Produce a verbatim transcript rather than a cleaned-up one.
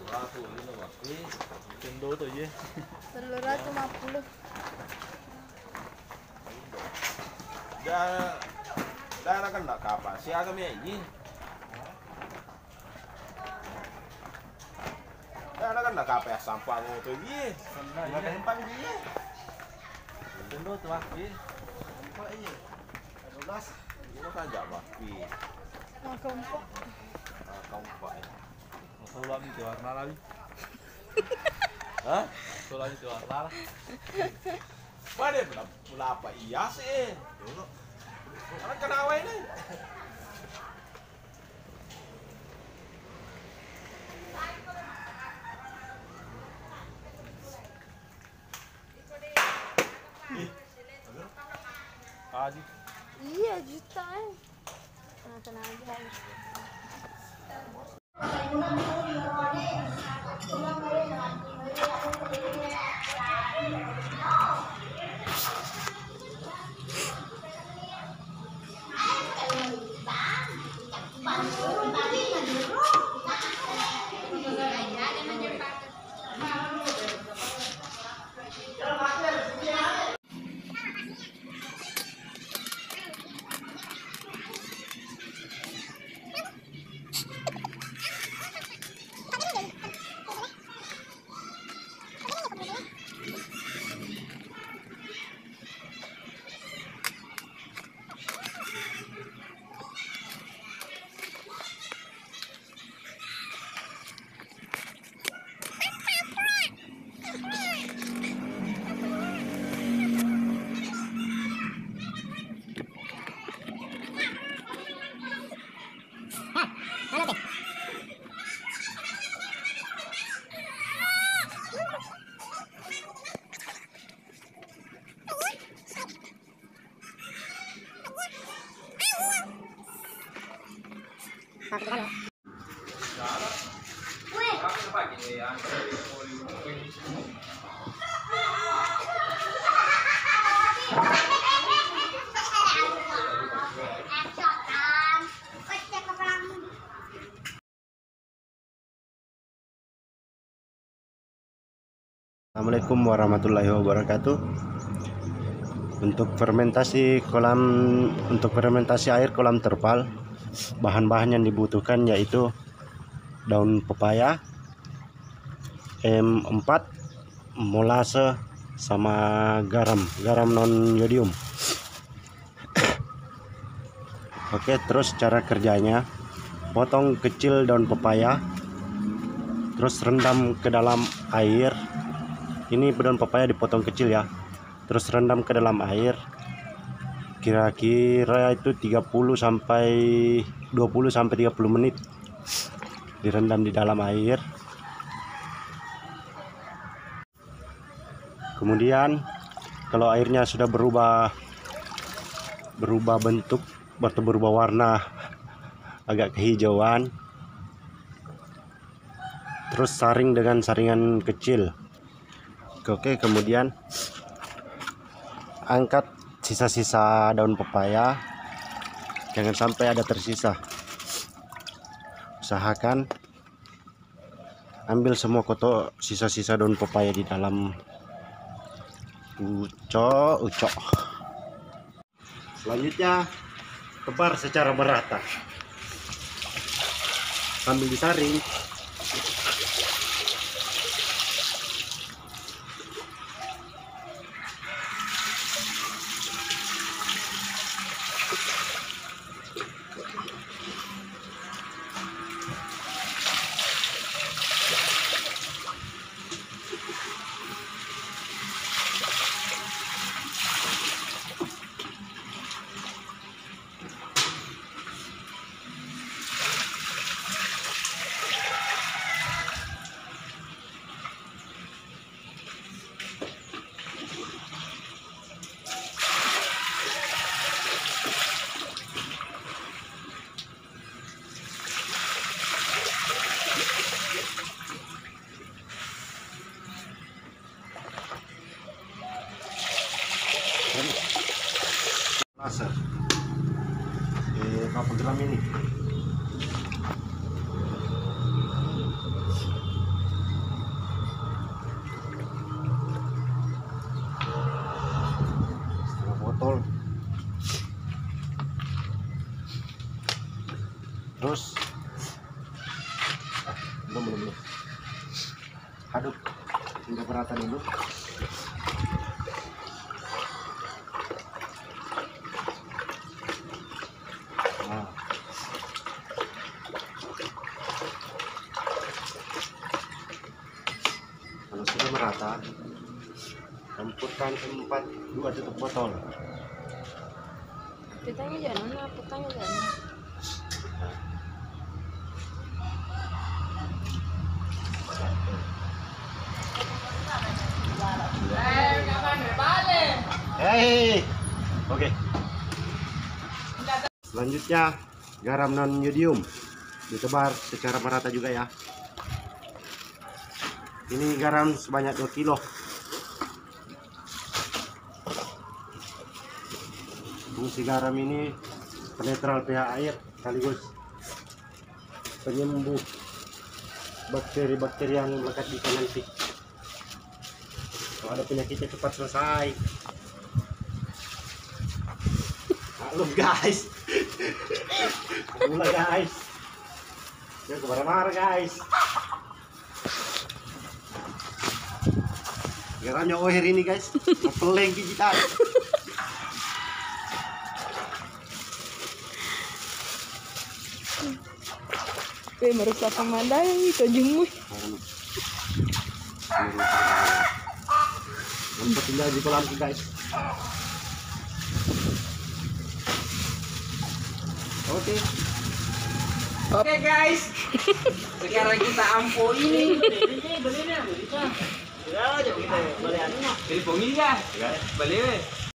Satu ini Pak. Ini cendo tuh ya. Telur ratus lima puluh. Dah dah kan nak kapan sih agak ini. Dah kan nak kapan sampah ngoto iki. Enggak gampang iki. Cendo tuh Pak. Sampah ini. dua belas. Ini kan jak Pak. Nah, kelompok. Kelompok ini. Masalah ini warna lagi. Hah? Soalnya itu warna. Mana belum pula apa iya sih? Dulu. Karena kenapa ini? Aji. Iya juta eh. Tenang aja. Assalamualaikum warahmatullahi wabarakatuh. Untuk fermentasi kolam untuk fermentasi air kolam terpal, bahan-bahan yang dibutuhkan yaitu daun pepaya, M empat, molase, sama garam, garam non yodium. Oke, terus cara kerjanya, potong kecil daun pepaya, terus rendam ke dalam air. Ini daun pepaya dipotong kecil ya, terus rendam ke dalam air kira-kira itu tiga puluh sampai dua puluh sampai tiga puluh menit, direndam di dalam air. Kemudian kalau airnya sudah berubah berubah bentuk atau berubah warna agak kehijauan, terus saring dengan saringan kecil. Oke, kemudian angkat sisa-sisa daun pepaya, jangan sampai ada tersisa. Usahakan ambil semua kotor sisa-sisa daun pepaya di dalam ucok ucok. Selanjutnya tebar secara merata sambil disaring. aduk hingga merata dulu. Nah. Kalau sudah merata, campurkan empat dua tutup botol. Pitanya jangan mana, pitanya jangan. Hei, oke. Selanjutnya garam non yodium ditebar secara merata juga ya. Ini garam sebanyak dua kilo. Fungsi garam ini penetral pH air sekaligus penyembuh bakteri-bakteri yang melekat di ikan nanti. Kalau ada penyakitnya cepat selesai. Maklum guys. Mulai guys. Ya kemana-mana guys. Garamnya oher ini guys. Peleng kita. Weh, merusak pemandangan itu jemu. Untuk tinggal di kolam guys. Oke. Oke guys, sekarang kita ampo ini. Beli bongi ya? Beli.